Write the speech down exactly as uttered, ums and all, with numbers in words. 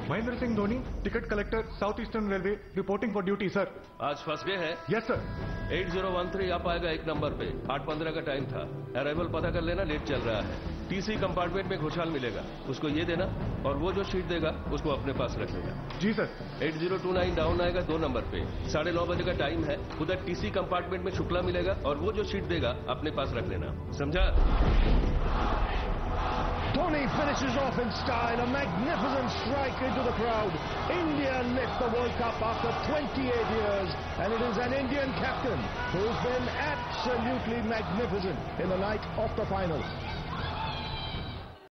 Mahendra Singh Dhoni, ticket collector, south eastern railway, reporting for duty sir. आज फंस गए हैं? Yes sir. Eight zero one three आ पाएगा एक नंबर पे। आठ पंद्रह का टाइम था। अराइवल पता कर लेना, लेट चल रहा है। टीसी कंपार्टमेंट में घुसाल मिलेगा, उसको ये देना और वो जो शीट देगा उसको अपने पास रख लेना। जी sir. Eight zero two nine down आएगा दो नंबर पे। साढ़े नौ बजे का टाइम है। उधर टीसी कंपार्टमेंट में शुक्ला मिलेगा और वो जो शीट देगा अपने पास रख लेना, समझा? Dhoni finishes off in style, a magnificent strike into the crowd. India lift the World Cup after twenty-eight years, and it is an Indian captain who's been absolutely magnificent in the night of the final.